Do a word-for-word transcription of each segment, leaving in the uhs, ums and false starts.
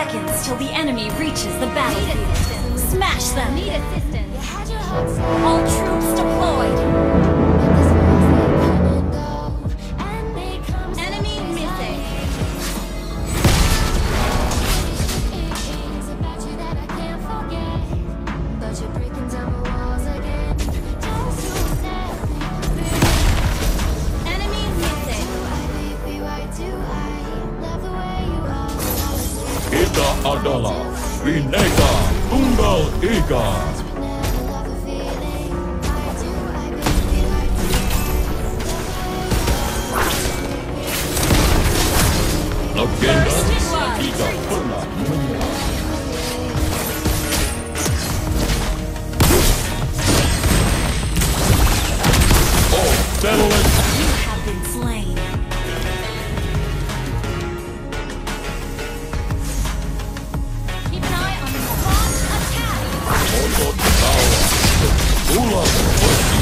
seconds till the enemy reaches the battlefield. Smash them! Need assistance. All troops deployed! Enemy missing. Enemy missing. Kita adalah Bhinneka Tunggal Ika. Legenda tidak pernah menyerah. Oh, Battlelet. You have been slain. Keep an eye on the launch attack. Otot Tawa. Ulang Besi.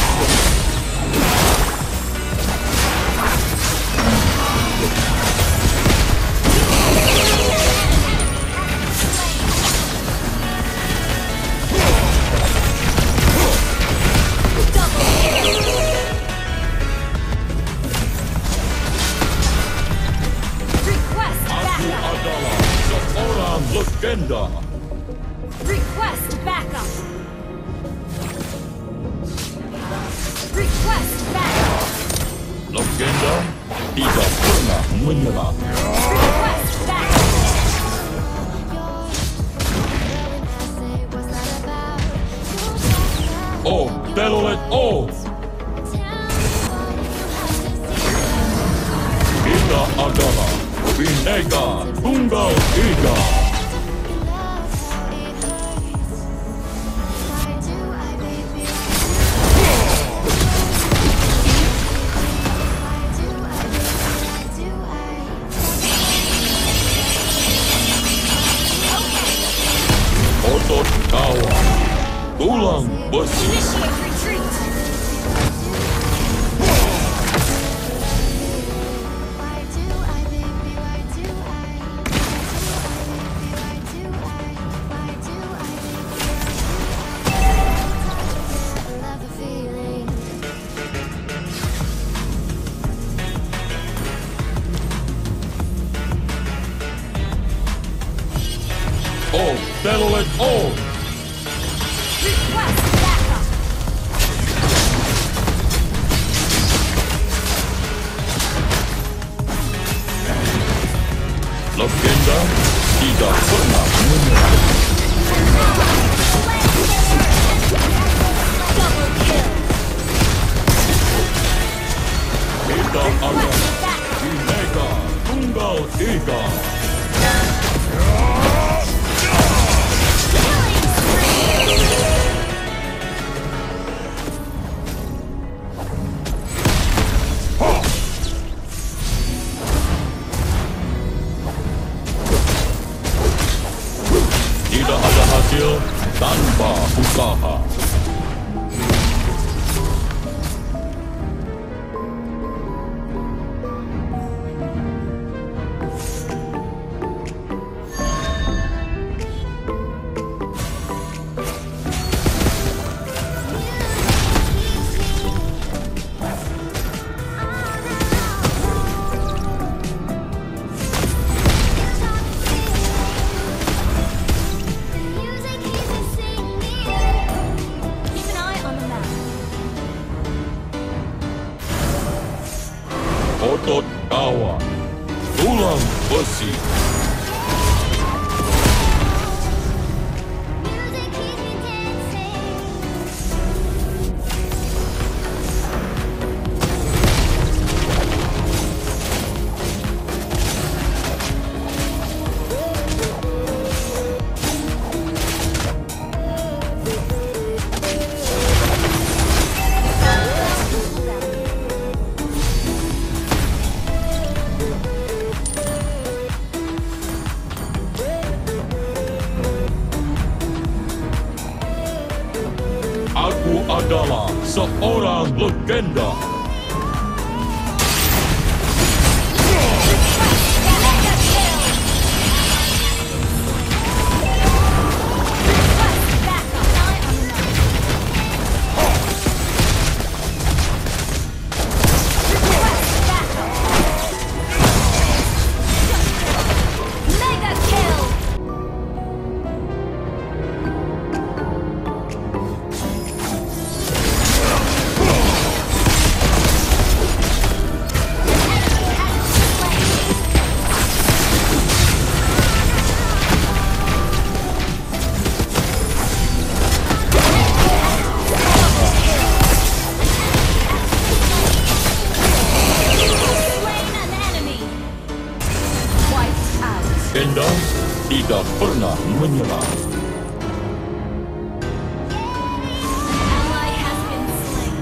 Request Aku backup! adalah seorang legenda. Request backup! Request backup! Legenda tidak pernah menyerah. Request backup! Oh, Battlelet. Oh, kita adalah Bhinneka Tunggal Ika. Otot Tawa. Tulang Besi. Initiate retreat! Oh, Battlelet. Oh, Request backup! legenda tidak pernah menyerah. Double kill! Kita akan Bhinneka Tunggal Ika. Tidak ada hasil tanpa usaha. Keep an eye on the map. Otot kawan, tulang besi. Aku adalah seorang legenda. pernah menyerah. Ally has been slain.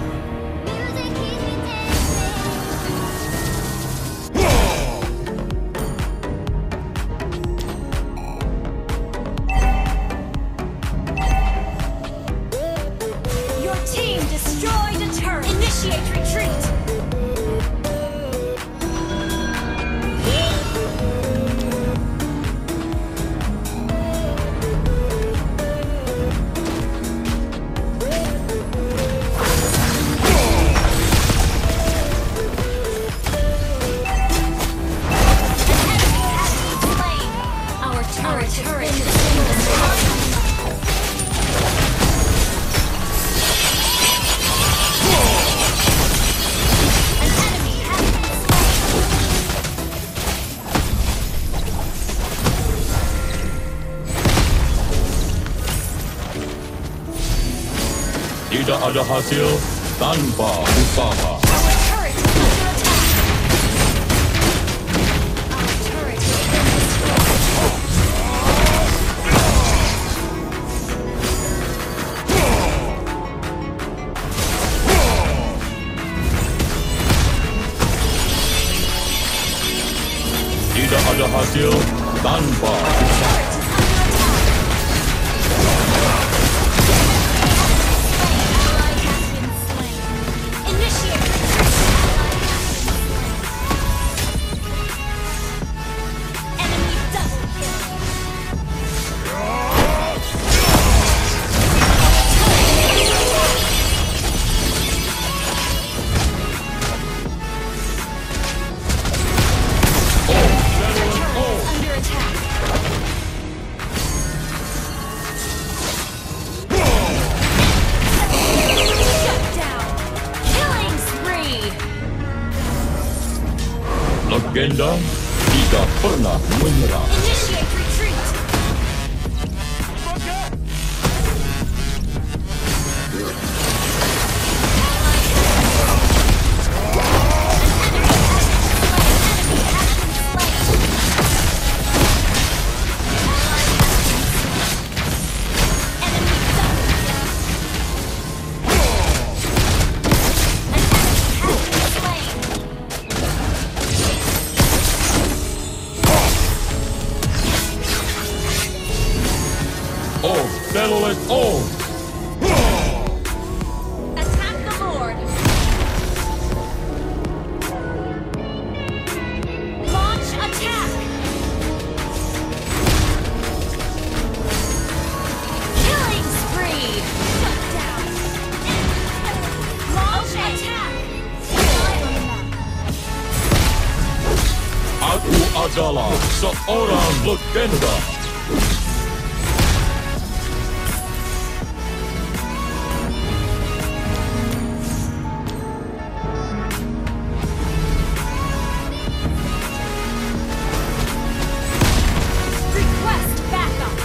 Your team destroyed a turret. Initiate retreat. Our turret has been destroyed. An enemy has been slain. Tidak ada hasil tanpa usaha. Our turret is under attack. Our turret has been destroyed. Tidak ada hasil tanpa usaha. Legenda tidak pernah menyerah. Initiate retreat. Oh, settle it all! Attack the Lord. Launch attack. Killing spree. Shut down. Launch attack. Aku adalah seorang legenda. Request backup.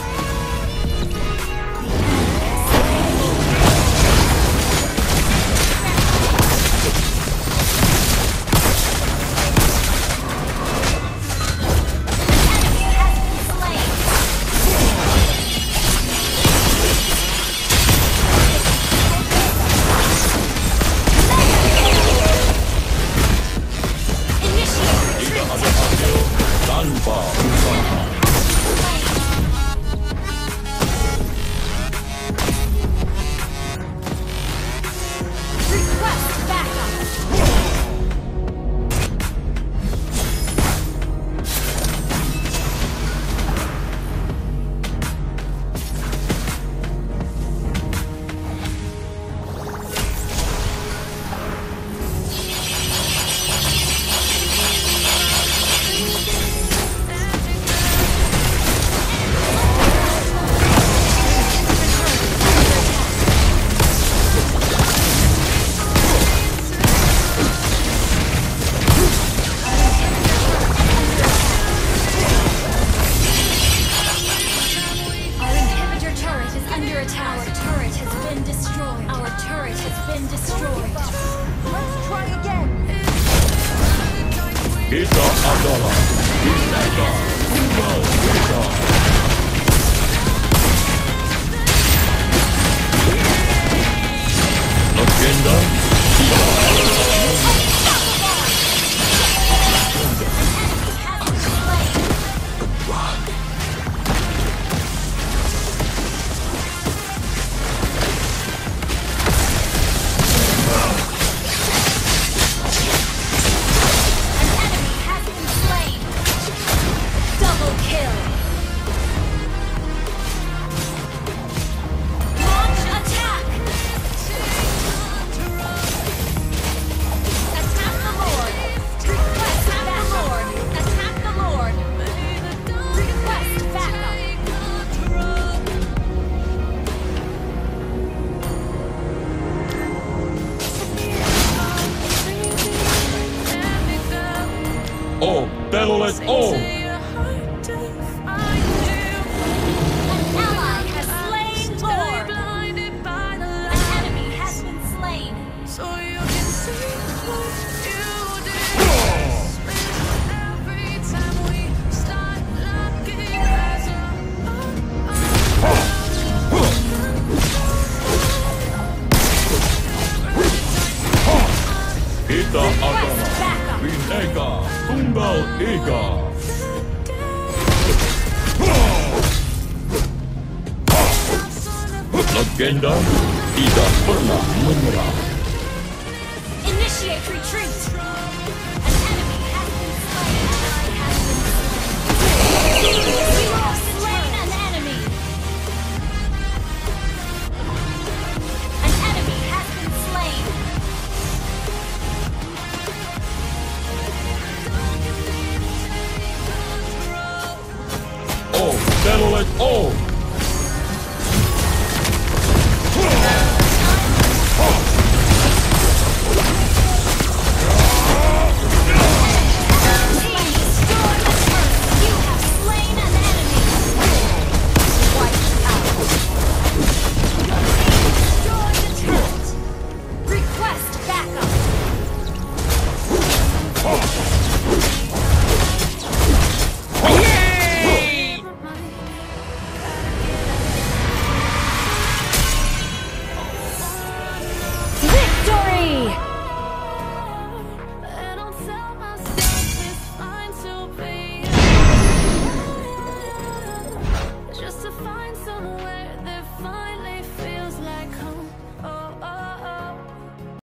Tidak ada hasil tanpa usaha. Request backup. Our inhibitor turret is under attack. Our turret has been destroyed. Our turret has been destroyed. Let's try again. Kita adalah bineka tunggal ika. Let's all. An ally has slain Lord. An enemy has been slain. So you can see what you did. Every time we start looking as Kita adalah Bineka Tunggal Ika. Legenda tidak pernah menyerah. Initiate retreat. An enemy has been slain. Ally has been slain.